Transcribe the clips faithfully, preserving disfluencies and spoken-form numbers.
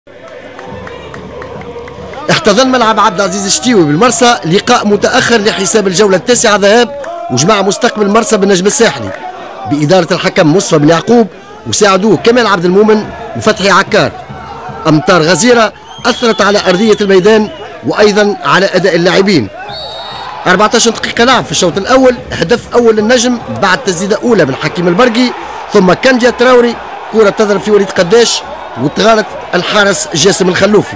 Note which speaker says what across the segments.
Speaker 1: احتضن ملعب عبد العزيز الشتيوي بالمرسى لقاء متأخر لحساب الجولة التاسعة ذهاب وجماعة مستقبل المرسى بالنجم الساحلي بإدارة الحكم مصطفى بن يعقوب وساعدوه كمال عبد المؤمن وفتحي عكار. أمطار غزيرة أثرت على أرضية الميدان وأيضا على أداء اللاعبين. أربعة عشر دقيقة لعب في الشوط الأول، هدف أول للنجم بعد تسديدة أولى من حكيم البرقي، ثم كنديا تراوري كرة تضرب في وليد قداش وتغالط الحارس جاسم الخلوفي.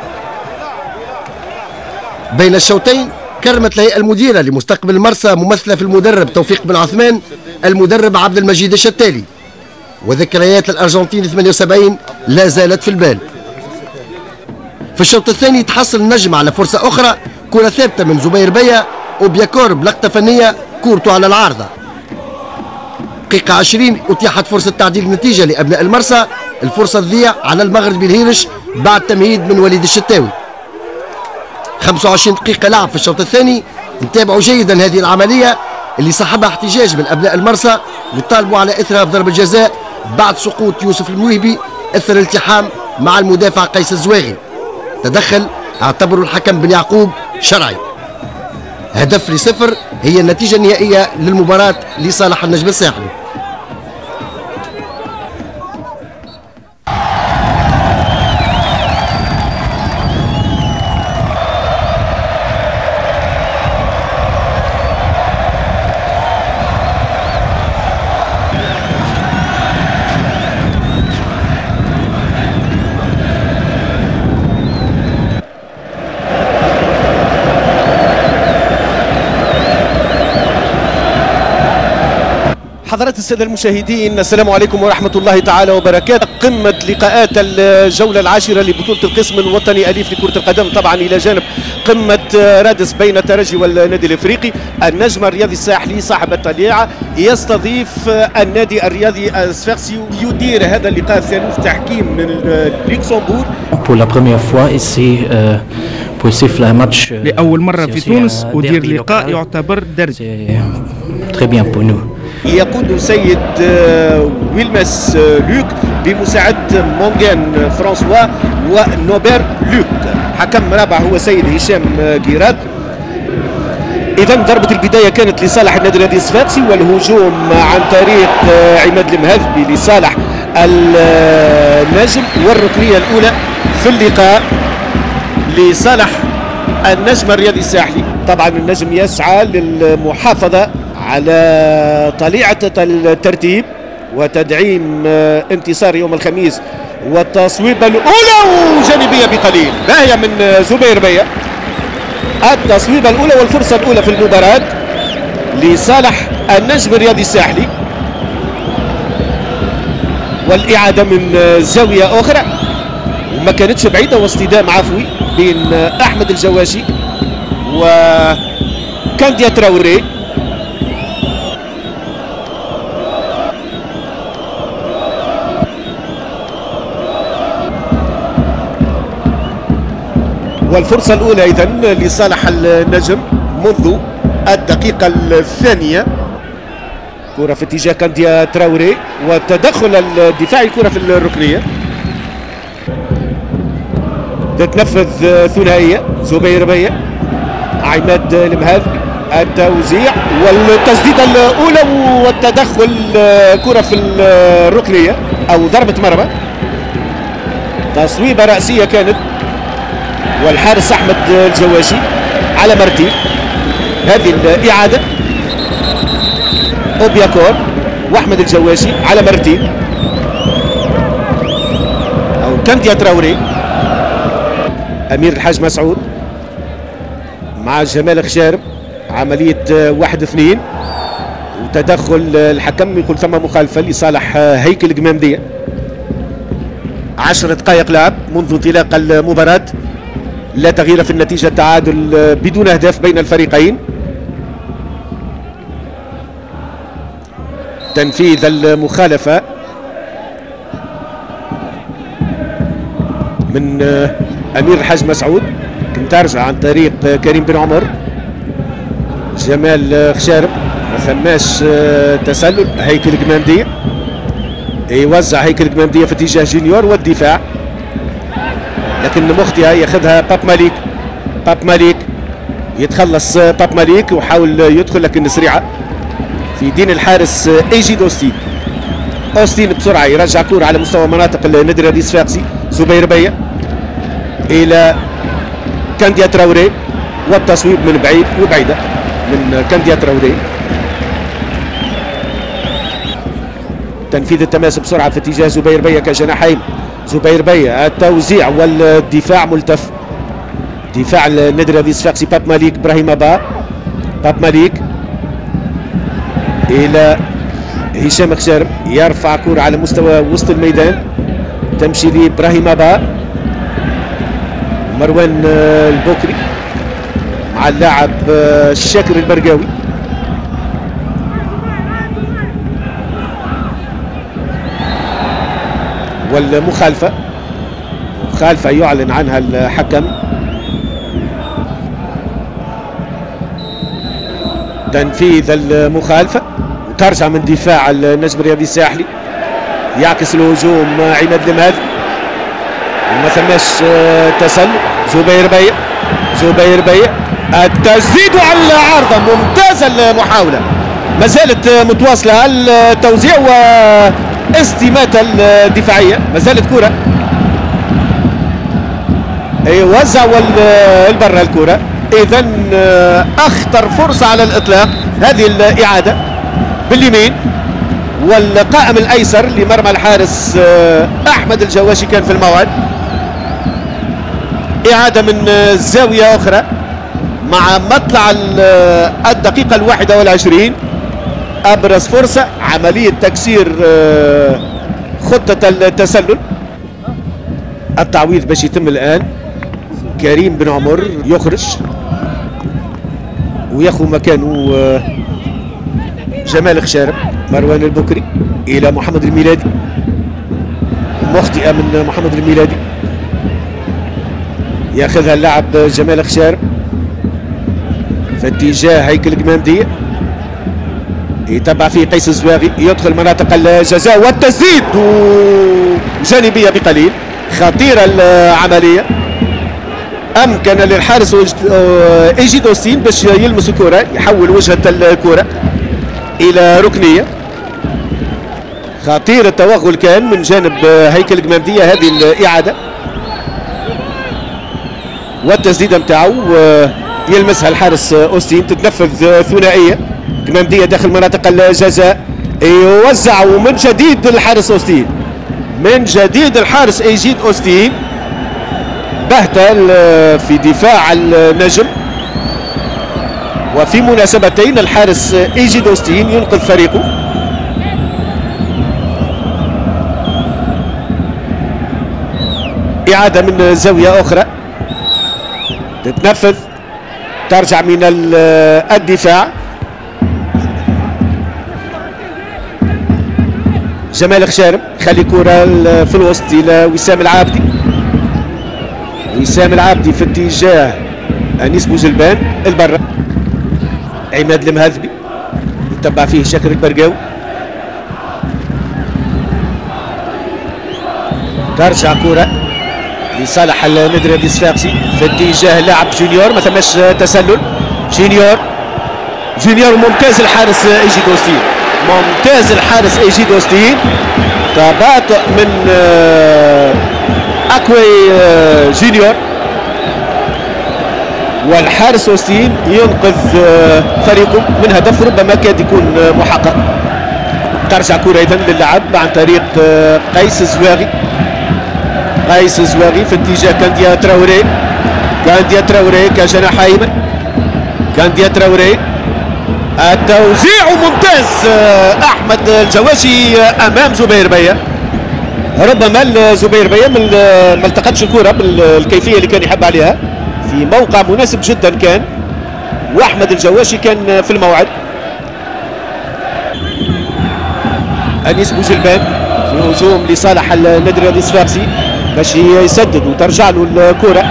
Speaker 1: بين الشوطين كرمت الهيئة المديرة لمستقبل المرسى ممثلة في المدرب توفيق بن عثمان المدرب عبد المجيد الشتالي، وذكريات الأرجنتين ثمانية وسبعين لا زالت في البال. في الشوط الثاني تحصل النجم على فرصة أخرى، كرة ثابتة من زبير بيا وبياكور بلقطة فنية كورته على العارضة. دقيقة عشرين أتيحت فرصة تعديل النتيجة لأبناء المرسى، الفرصة تضيع على المغربي الهيرش بعد تمهيد من وليد الشتاوي. خمسة وعشرين دقيقة لعب في الشوط الثاني، نتابعوا جيدا هذه العملية اللي صاحبها احتجاج من أبناء المرسى وطالبوا على إثرها بضرب الجزاء بعد سقوط يوسف الموهبي أثر الالتحام مع المدافع قيس الزواغي. تدخل اعتبروا الحكم بن يعقوب شرعي. هدف لصفر هي النتيجة النهائية للمباراة لصالح النجم الساحلي.
Speaker 2: حضرات السادة المشاهدين، السلام عليكم ورحمة الله تعالى وبركاته. قمة لقاءات الجولة العاشرة لبطولة القسم الوطني أليف لكرة القدم، طبعا إلى جانب قمة رادس بين الترجي والنادي الإفريقي. النجم الرياضي الساحلي صاحب الطليعة يستضيف النادي الرياضي الصفاقسي، يدير هذا اللقاء الثاني في تحكيم من لوكسمبورغ.
Speaker 3: لأول مرة في تونس أدير لقاء يعتبر درج.
Speaker 2: يقود سيد ويلمس لوك بمساعدة مونغان فرانسوا ونوبر لوك. حكم رابع هو سيد هشام جيراد. إذا ضربة البداية كانت لصالح النادي الرياضي الصفاقسي، والهجوم عن طريق عماد المهذبي لصالح النجم، والركنية الأولى في اللقاء لصالح النجم الرياضي الساحلي. طبعا النجم يسعى للمحافظة على طليعة الترتيب وتدعيم انتصار يوم الخميس، والتصويبة الأولى وجانبية بقليل باهية من زبير بيا. التصويبة الأولى والفرصة الأولى في المباراة لصالح النجم الرياضي الساحلي، والإعادة من زاوية أخرى وما كانتش بعيدة، واصطدام عفوي بين أحمد الجواشي وكانديا تراوري. والفرصة الأولى إذن لصالح النجم منذ الدقيقة الثانية. كرة في اتجاه كانديا تراوري والتدخل الدفاعي، كرة في الركنية تتنفذ ثنائية زبير بيا عماد المهذبي، التوزيع والتسديدة الأولى والتدخل، كرة في الركنية أو ضربة مرمى. تصويبة رأسية كانت، والحارس أحمد الجواشي على مرتين. هذه الإعادة أوبياكور وأحمد الجواشي على مرتين، أو كانديا تراوري. أمير الحاج مسعود مع جمال خشارب، عملية واحد اثنين وتدخل الحكم، يقول ثم مخالفة لصالح هيكل القمامدية. عشر دقائق لعب منذ انطلاق المباراة، لا تغيير في النتيجة، تعادل بدون أهداف بين الفريقين. تنفيذ المخالفة من أمير الحاج مسعود، كنت ترجع عن طريق كريم بن عمر. جمال خشارب ما ثماش تسلل. هيكل القمامدية يوزع، هيكل القمامدية في اتجاه جونيور والدفاع. لكن مخطئه ياخذها باب مالك. باب مالك يتخلص باب مالك وحاول يدخل لكن سريعه في دين الحارس ايجيد اوستين. اوستين بسرعه يرجع كوره على مستوى مناطق النادي الرياضي الصفاقسي. زبير بيا الى كانديا تراوري والتصويب من بعيد وبعيده من كانديا تراوري. تنفيذ التماس بسرعه في اتجاه زبير بيا كجناحين. زبير بيا التوزيع والدفاع ملتف. دفاع النادي الرياضي الصفاقسي باب مالك ابراهيم با. باب مالك الى هشام خشارم يرفع كرة على مستوى وسط الميدان. تمشي لابراهيم با. مروان البكري مع اللاعب الشاكر البرقاوي. والمخالفة مخالفة يعلن عنها الحكم. تنفيذ المخالفة ترجع من دفاع النجم الرياضي الساحلي. يعكس الهجوم عماد المهدي وما ثماش تسلل. زبير بيا. زبير بيا التسديد على العارضة. ممتازة المحاولة ما زالت متواصلة التوزيع واستماتة الدفاعية. ما زالت كرة يوزع والبرة الكرة. إذا أخطر فرصة على الإطلاق هذه الإعادة باليمين والقائم الأيسر لمرمى الحارس أحمد الجواشي كان في الموعد. إعادة من زاوية أخرى مع مطلع الدقيقة الواحدة والعشرين. أبرز فرصة عملية تكسير خطة التسلل. التعويض باش يتم الآن. كريم بن عمر يخرج وياخذ مكانه جمال خشارم. مروان البكري الى محمد الميلادي. مخطئه من محمد الميلادي ياخذها اللاعب جمال خشارم في اتجاه هيكل قمامديه. يتبع فيه قيس الزواغي. يدخل مناطق الجزاء والتسديد جانبيه بقليل. خطيره العمليه. امكن للحارس ايجيد اوستين باش يلمس الكره يحول وجهه الكره الى ركنيه. خطير التوغل كان من جانب هيكل قمامديه. هذه الاعاده والتسديده نتاعو يلمسها الحارس اوستين. تتنفذ ثنائيه قمامديه داخل مناطق الجزاء. يوزع من جديد الحارس اوستين. من جديد الحارس ايجيد اوستين. بهتة في دفاع النجم. وفي مناسبتين الحارس ايجيد اوستين ينقذ فريقه. إعادة من زاوية أخرى تتنفذ. ترجع من الدفاع. جمال خشارم خلي كرة في الوسط إلى وسام العابدي. وسام العابدي في اتجاه أنيس بوجلبان البرة. عماد المهذبي يتبع فيه شاكر البرقاوي. ترجع كرة لصالح النادي الرياضي الصفاقسي في اتجاه اللاعب جونيور. ما ثماش تسلل. جونيور جونيور ممتاز الحارس ايجيد اوستين. ممتاز الحارس ايجيد اوستين. تباطؤ من اكوي جونيور والحارس اوستين ينقذ فريقه من هدف ربما كاد يكون محقق. ترجع كرة ايضا للعب عن طريق قيس الزواغي. قيس الزواغي في اتجاه كانديا تراوري. كانديا تراوري كجناح ايمن. كانديا تراوري التوزيع ممتاز. احمد الجواشي امام زبير بيا. ربما زبير بيا ما التقطش الكرة بالكيفية اللي كان يحب عليها في موقع مناسب جدا كان. واحمد الجواشي كان في الموعد. انيس بوجلبان في هجوم لصالح النادي الرياضي الصفاقسي باش يسدد وترجع له الكرة.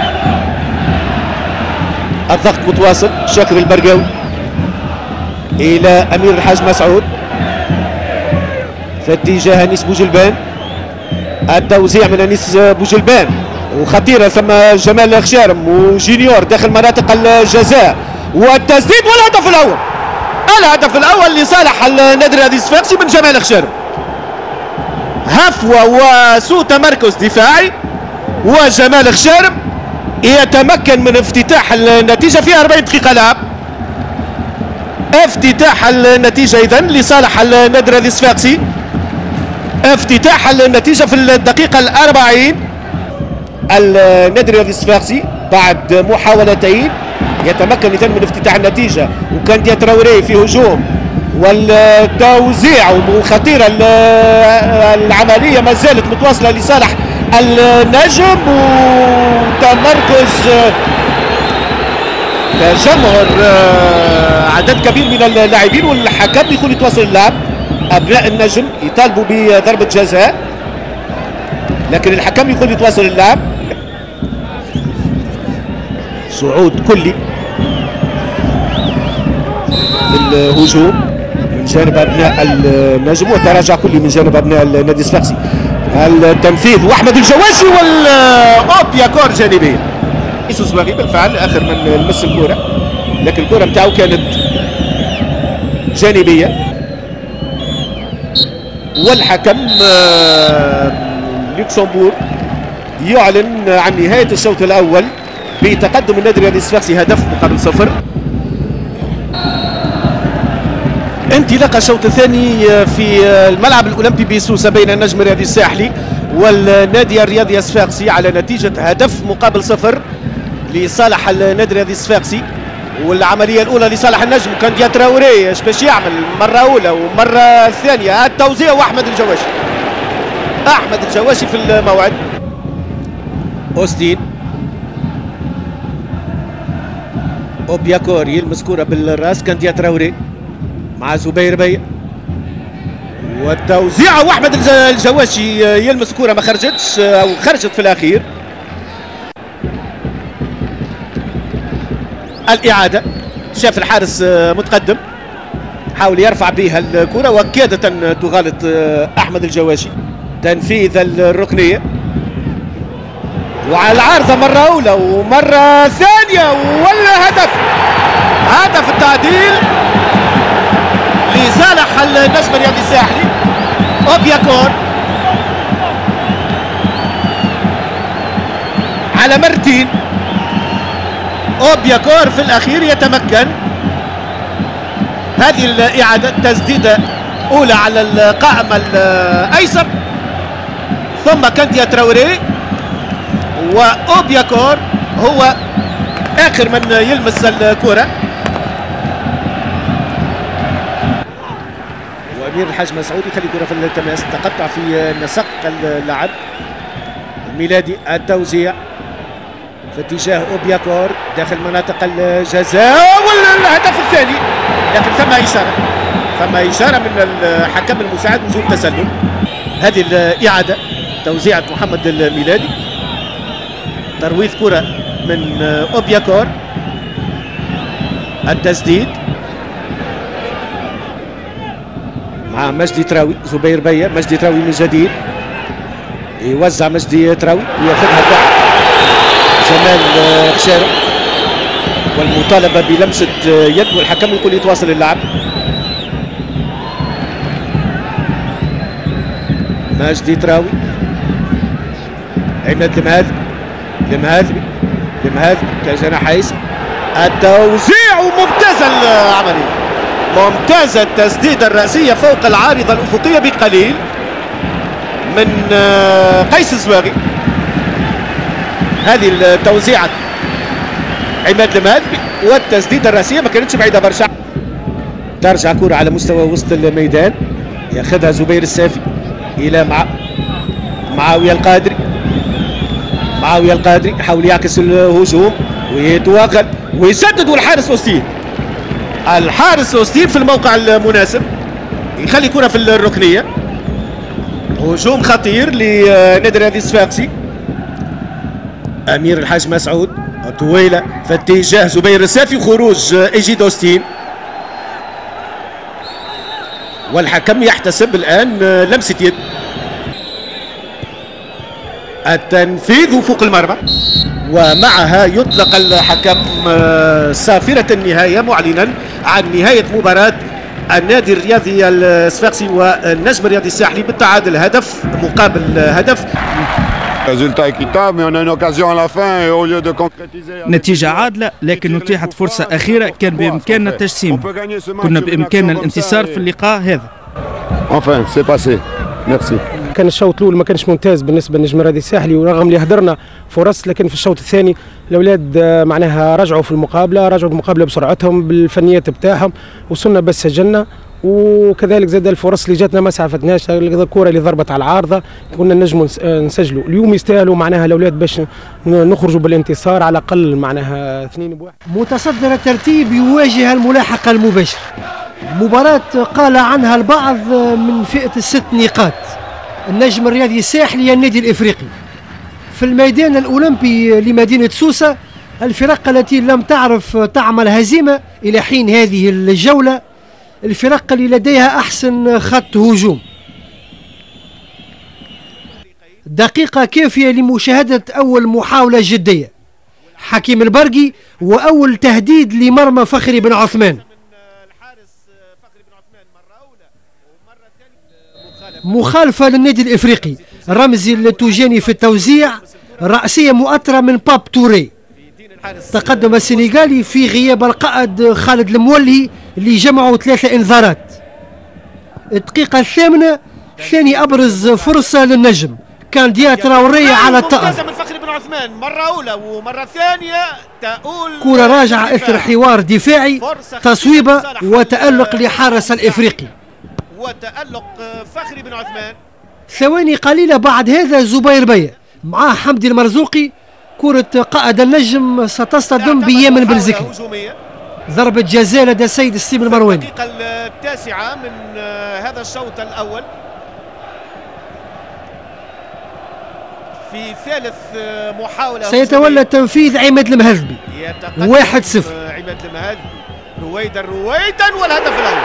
Speaker 2: الضغط متواصل. شاكر البرقاوي الى امير الحاج مسعود في اتجاه انيس بوجلبان. التوزيع من انيس بوجلبان وخطيره ثم جمال خشارم وجينيور داخل مناطق الجزاء والتسديد والهدف الاول. الهدف الاول لصالح النادي الرياضي الصفاقسي من جمال خشارم. هفوه وسوء تمركز دفاعي وجمال خشارم يتمكن من افتتاح النتيجه في أربعين دقيقه لعب. افتتاح النتيجه اذا لصالح النادي الرياضي الصفاقسي. افتتاح النتيجه في الدقيقه الأربعين. النادي الرياضي الصفاقسي بعد محاولتين يتمكن اذا من افتتاح النتيجه، وكان ديا تراوري في هجوم والتوزيع وخطيره العمليه ما زالت متواصله لصالح النجم، وتمركز تجمهر عدد كبير من اللاعبين والحكم يقول يتواصل اللعب. ابناء النجم يطالبوا بضربه جزاء لكن الحكم يقول يتواصل اللعب. صعود كلي بالهجوم من جانب ابناء النجم وتراجع كلي من جانب ابناء النادي الصفاقسي. التنفيذ واحمد الجواشي والاوبيا كور جانبيه. يسوس باغي بالفعل اخر من لمس الكره لكن الكره نتاعو كانت جانبيه، والحكم لوكسمبورغ يعلن عن نهايه الشوط الاول بتقدم النادي الرياضي الصفاقسي هدف مقابل صفر. انطلاق الشوط الثاني في الملعب الاولمبي بسوسه بين النجم الرياضي الساحلي والنادي الرياضي الصفاقسي على نتيجه هدف مقابل صفر لصالح النادي الرياضي الصفاقسي. والعمليه الاولى لصالح النجم كان ديا تراوري ايش باش يعمل مره اولى ومره ثانيه التوزيع واحمد الجواشي. احمد الجواشي في الموعد. اوستين اوبياكور يلمس كره بالراس كان ديا تراوري مع زبير بي والتوزيع واحمد الجواشي يلمس كره ما خرجتش او خرجت في الاخير. الإعادة شاف الحارس متقدم حاول يرفع بها الكرة وكادت تغالط أحمد الجواشي. تنفيذ الركنية وعلى العارضة مرة أولى ومرة ثانية والهدف. هدف التعديل لصالح النجم الرياضي الساحلي. أوبياكور على مرتين. أوبياكور في الأخير يتمكن. هذه الإعادة تسديدة أولى على القائم الأيسر ثم كانديا تراوري وأوبياكور هو آخر من يلمس الكرة. وأمير الحاج مسعود يخلي كرة في التماس تقطع في نسق اللعب. الميلادي التوزيع في اتجاه اوبياكور داخل مناطق الجزاء والهدف الثاني لكن ثم اشاره ثم اشاره من الحكم المساعد وجود تسلل. هذه الاعاده توزيعه محمد الميلادي ترويض كره من اوبياكور. التسديد مع مجدي تراوي زبير بيه. مجدي تراوي من جديد يوزع مجدي تراوي وياخذها جمال خشارم والمطالبه بلمسه يد والحكم يقول يتواصل اللعب. مجدي تراوي عماد المهاذبي المهاذبي المهاذبي كجناح ايسر. التوزيع وممتازه العمليه ممتازه التسديده الراسيه فوق العارضه الافقيه بقليل من قيس الزواغي. هذه التوزيعة عماد المهاذبي والتسديدة الراسية ما كانتش بعيدة برشا. ترجع كرة على مستوى وسط الميدان ياخذها زبير السافي إلى مع معاوية القادري. معاوية القادري يحاول يعكس الهجوم ويتوغل ويسدد والحارس أوستين. الحارس أوستين في الموقع المناسب يخلي كرة في الركنية. هجوم خطير لنادي الرياضي الصفاقسي. امير الحاج مسعود طويله في اتجاه زبير السافي وخروج ايجيد اوستين والحكم يحتسب الان لمسه يد. التنفيذ فوق المرمى، ومعها يطلق الحكم صافرة النهاية معلنا عن نهاية مباراة النادي الرياضي الصفاقسي والنجم الرياضي الساحلي بالتعادل هدف مقابل هدف.
Speaker 3: نتيجة عادلة، لكن أتيحت فرصة أخيرة كان بإمكاننا تجسيمها. كنا بإمكاننا الانتصار في اللقاء هذا.
Speaker 4: كان الشوط الاول ما كانش ممتاز بالنسبه للنجم الرياضي الساحلي، ورغم اللي هدرنا فرص، لكن في الشوط الثاني الاولاد معناها رجعوا في المقابله، رجعوا المقابله بسرعتهم بالفنيات بتاعهم، وصلنا بس سجلنا. وكذلك زاد الفرص اللي جاتنا ما سعفتناش، الكره اللي ضربت على العارضه كنا نجموا نسجلوا. اليوم يستاهلوا معناها الاولاد باش نخرجوا بالانتصار على الاقل معناها اثنين بواحد.
Speaker 5: متصدر الترتيب يواجه الملاحقه المباشره، مباراه قال عنها البعض من فئه الست نقاط. النجم الرياضي الساحلي النادي الافريقي في الميدان الاولمبي لمدينه سوسه، الفرق التي لم تعرف تعمل هزيمه الى حين هذه الجوله، الفرق اللي لديها احسن خط هجوم. دقيقه كافيه لمشاهده اول محاوله جديه حكيم البرقي، واول تهديد لمرمى فخري بن عثمان. مخالفة للنادي الإفريقي، رمزي التوجاني في التوزيع، رأسية مؤثرة من باب توري. تقدم السنغالي في غياب القائد خالد المولي اللي جمعوا ثلاثة إنذارات. الدقيقة الثامنة ثاني أبرز فرصة للنجم، كان ديا تراوري على الطائر.
Speaker 2: من فخري بن عثمان مرة أولى ومرة ثانية تقول
Speaker 5: كرة راجعة إثر حوار دفاعي، تصويبة وتألق لحارس الإفريقي.
Speaker 2: وتألق فخري بن عثمان.
Speaker 5: ثواني قليلة بعد هذا زبير بيا مع حمدي المرزوقي، كرة قائد النجم ستصطدم بيمن بالذكر. ضربة جزاء لدى السيد السيم المرواني.
Speaker 2: الدقيقة التاسعة من هذا الشوط الأول. في ثالث محاولة
Speaker 5: سيتولى تنفيذ عماد المهذبي. واحد صفر.
Speaker 2: عماد المهذبي رويدا رويدا والهدف الأول.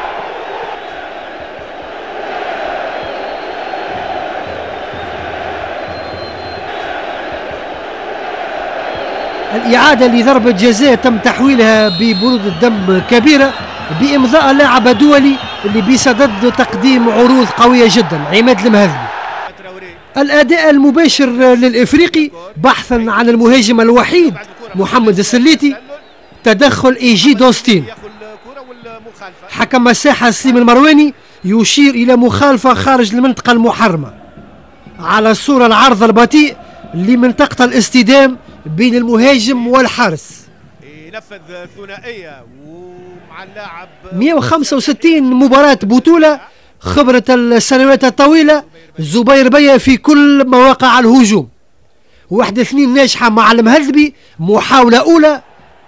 Speaker 5: الإعادة لضربة جزاء تم تحويلها ببرود الدم كبيرة بإمضاء لاعب دولي اللي بصدد تقديم عروض قوية جدا، عماد المهذبي. الأداء المباشر للإفريقي بحثا عن المهاجم الوحيد محمد السليتي، تدخل إيجي دوستين. حكم الساحة السيم المرواني يشير إلى مخالفة خارج المنطقة المحرمة على الصورة العرض البطيء لمنطقة الاصطدام بين المهاجم والحارس.
Speaker 2: ينفذ ثنائيه ومع اللاعب
Speaker 5: مئة وخمسة وستين مباراة بطولة، خبرة السنوات الطويلة، زبير بيا في كل مواقع الهجوم. واحدة اثنين ناجحة مع المهذبي، محاولة أولى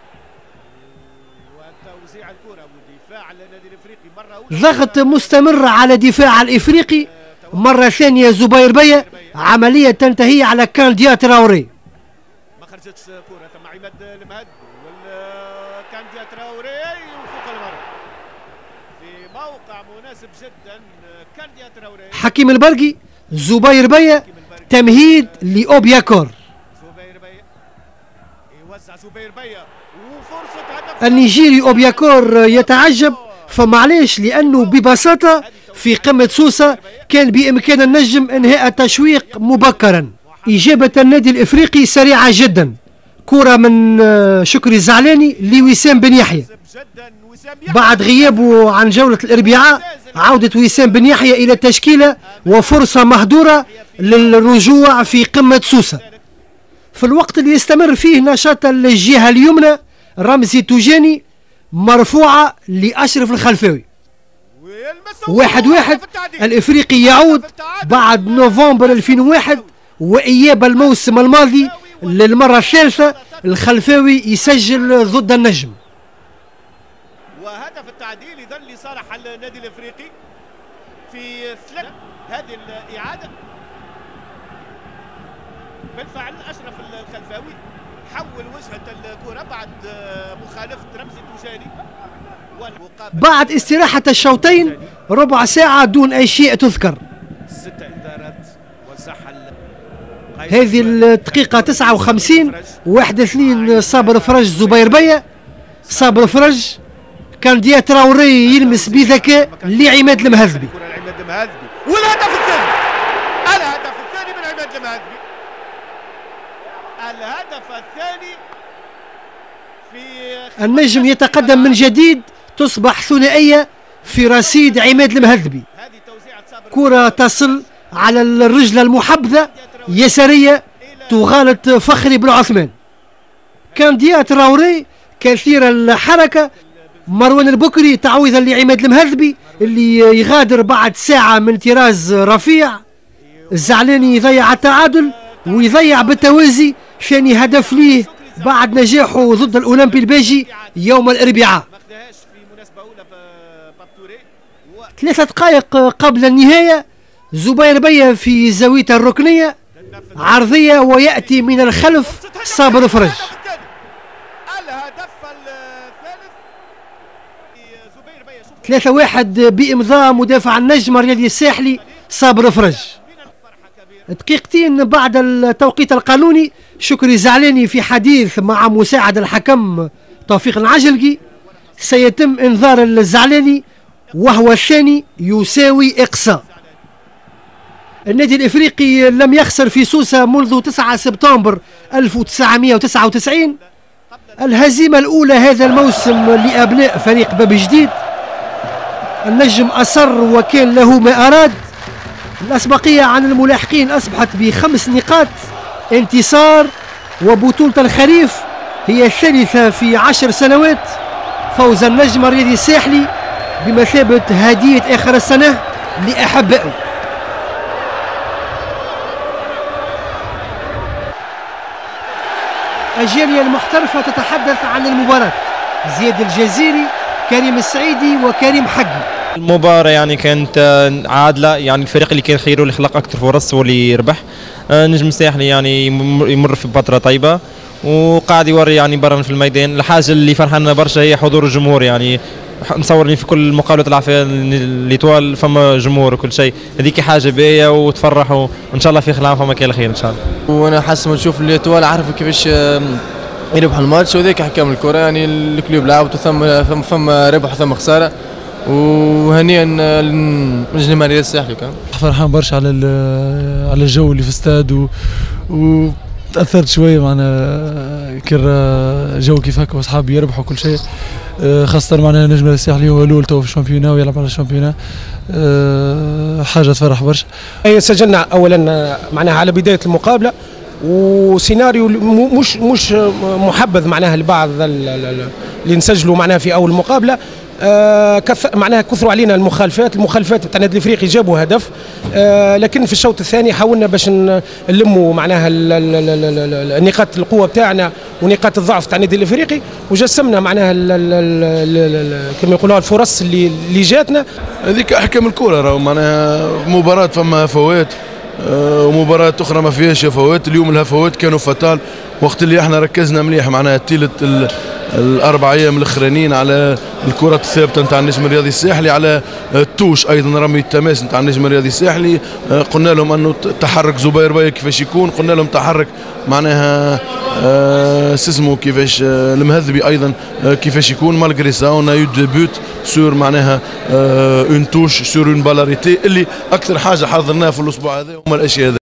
Speaker 2: وتوزيع الكرة ودفاع النادي الافريقي مرة أولى.
Speaker 5: ضغط مستمر على دفاع الافريقي، مرة ثانية زبير بيا، عملية تنتهي على كانديا تراوري.
Speaker 2: ما خرجتش كرة ثم عماد المهذبي والكانديا تراوري وفوق المرمى في موقع مناسب جدا. كانديا تراوري
Speaker 5: حكيم البرقي، زبير بيا، تمهيد لأوبياكور.
Speaker 2: زبير بيا يوزع زبير بيا وفرصة هدف.
Speaker 5: النيجيري أوبياكور يتعجب، فمعليش لأنه ببساطة في قمة سوسة كان بإمكان النجم إنهاء التشويق مبكرا. إجابة النادي الإفريقي سريعة جدا، كرة من شكري الزعلاني لوسام بن يحيى. بعد غيابه عن جولة الأربعاء عودة وسام بن يحيى إلى التشكيلة، وفرصة مهدورة للرجوع في قمة سوسة. في الوقت اللي يستمر فيه نشاط الجهة اليمنى، رمزي توجاني مرفوعة لأشرف الخلفاوي. واحد واحد. الإفريقي يعود بعد نوفمبر ألفين وواحد وإياب الموسم الماضي للمرة الثالثة. الخلفاوي يسجل ضد النجم.
Speaker 2: وهدف التعديل إذن لصالح النادي الإفريقي في ثلاث. هذه الإعادة بالفعل أشرف الخلفاوي حول وجهة الكرة بعد مخالفة رمزي توجاني.
Speaker 5: بعد استراحة الشوطين ربع ساعة دون أي شيء تذكر.
Speaker 2: ست إنذارات وزعها
Speaker 5: هذه الدقيقة تسعة وخمسين واحد اثنين صابر فرج زبير بيا. صابر فرج كان ديا تراوري يلمس بذكاء لعماد المهذبي.
Speaker 2: والهدف الثاني، الهدف الثاني من عماد المهذبي، الهدف الثاني في
Speaker 5: النجم يتقدم من جديد، تصبح ثنائية في رصيد عماد المهذبي. كرة تصل على الرجل المحبذة يسارية تغالط فخري بن عثمان. كان ديا تراوري كثير الحركة. مروان البكري تعويضا لعماد المهذبي اللي يغادر بعد ساعة من طراز رفيع. الزعلاني يضيع التعادل ويضيع بالتوازي ثاني هدف ليه بعد نجاحه ضد الأولمبي الباجي يوم الأربعاء. ثلاثة دقائق قبل النهاية زبير بيا في زاوية الركنية عرضية ويأتي من الخلف صابر فرج. ثلاثة واحد بإمضاء مدافع النجم الرياضي الساحلي صابر فرج. دقيقتين بعد التوقيت القانوني شكري زعلاني في حديث مع مساعد الحكم توفيق العجلقي سيتم انذار الزعلاني وهو الثاني يساوي إقصاء. النادي الإفريقي لم يخسر في سوسة منذ تسعة سبتمبر ألف وتسعمئة وتسعة وتسعين. الهزيمة الأولى هذا الموسم لأبناء فريق باب جديد. النجم أصر وكان له ما أراد. الأسبقية عن الملاحقين أصبحت بخمس نقاط. انتصار وبطولة الخريف هي الثالثة في عشر سنوات. فوز النجم الرياضي الساحلي بمثابة هدية آخر السنة لأحبائه. الجالية المحترفة تتحدث عن المباراة. زياد الجزيري، كريم السعيدي وكريم حقي.
Speaker 6: المباراة يعني كانت عادلة، يعني الفريق اللي كان خير واللي خلق أكثر فرص هو اللي يربح. النجم الساحلي يعني يمر في فترة طيبة وقاعد يوري يعني برا في الميدان. الحاجة اللي فرحنا برشا هي حضور الجمهور، يعني نصور في كل مقابلات العافية اللي طوال فما جمهور وكل شيء، هذيك حاجة باهية وتفرحوا وإن شاء الله في خلال فما كان الخير إن شاء الله.
Speaker 7: وأنا حاسس ما نشوف اللي طوال عارف كيفاش يربحوا الماتش وذيك حكام الكرة، يعني الكلوب لعبت وثم ثم ثم ربح وثم خسارة، وهنيئا للنجم الرياضي الساحلي. كان
Speaker 8: فرحان برشا على على الجو اللي في الاستاد و, و... تأثرت شوية معنا كر جو كيف هكا واصحابي يربحوا كل شيء، خاصة معنا النجم الساحلي هو الاول تو في الشامبيونا ويلعب على الشامبيونا، حاجة تفرح برشا.
Speaker 4: سجلنا اولا معناها على بداية المقابلة وسيناريو مش مش محبذ معناها لبعض اللي نسجلوا معناها في اول المقابلة. آه كث... معناها كثروا علينا المخالفات، المخالفات تاع النادي الافريقي جابوا هدف، آه لكن في الشوط الثاني حاولنا باش نلموا معناها نقاط القوه بتاعنا ونقاط الضعف تاع النادي الافريقي، وجسمنا معناها كما يقولوا الفرص اللي اللي جاتنا.
Speaker 9: هذيك احكام الكره، راهو معناها مباراه فما فوات ومباراه اخرى ما فيهاش فوات. اليوم الهفوات كانوا فتال وقت اللي احنا ركزنا مليح معناها الثالث الاربع ايام الاخرانيين على الكره الثابته نتاع النجم الرياضي الساحلي، على التوش ايضا رمي التماس نتاع النجم الرياضي الساحلي. قلنا لهم انه تحرك زبير بيا كيفاش يكون، قلنا لهم تحرك معناها آه سسمو كيفاش آه المهذبي ايضا آه كيفاش يكون. مالغري سا اون يو دو بوت سور معناها اون توش سور اون بالاريتي اللي اكثر حاجه حضرناها في الاسبوع هذا هما الاشياء هذه.